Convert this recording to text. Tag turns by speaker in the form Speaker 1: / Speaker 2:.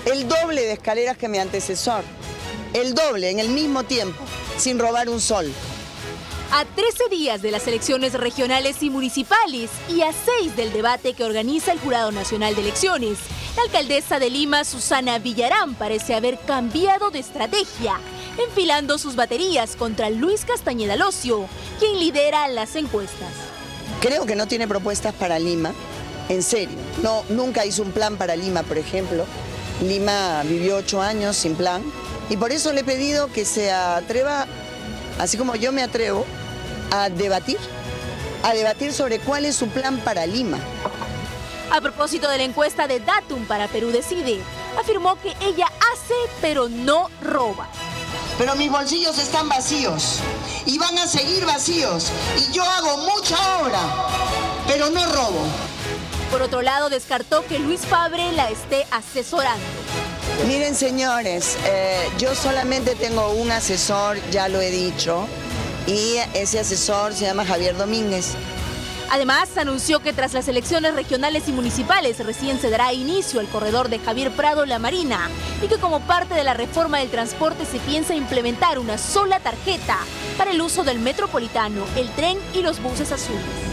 Speaker 1: el doble de escaleras que mi antecesor. El doble, en el mismo tiempo, sin robar un sol.
Speaker 2: A 13 días de las elecciones regionales y municipales y a 6 del debate que organiza el Jurado Nacional de Elecciones, la alcaldesa de Lima, Susana Villarán, parece haber cambiado de estrategia, enfilando sus baterías contra Luis Castañeda Locio, quien lidera las encuestas.
Speaker 1: Creo que no tiene propuestas para Lima, en serio. No, nunca hizo un plan para Lima, por ejemplo. Lima vivió 8 años sin plan y por eso le he pedido que se atreva, así como yo me atrevo, a debatir sobre cuál es su plan para Lima.
Speaker 2: A propósito de la encuesta de Datum para Perú Decide, afirmó que ella hace pero no roba.
Speaker 1: Pero mis bolsillos están vacíos y van a seguir vacíos y yo hago mucha obra, pero no robo.
Speaker 2: Por otro lado, descartó que Luis Fabre la esté asesorando.
Speaker 1: Miren, señores, yo solamente tengo un asesor, ya lo he dicho, y ese asesor se llama Javier Domínguez.
Speaker 2: Además, anunció que tras las elecciones regionales y municipales recién se dará inicio al corredor de Javier Prado La Marina y que como parte de la reforma del transporte se piensa implementar una sola tarjeta para el uso del metropolitano, el tren y los buses azules.